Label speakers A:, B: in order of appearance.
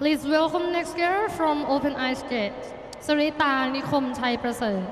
A: Please welcome next girl from Open Eye Skate สริตา นิคมชัยประเสริฐ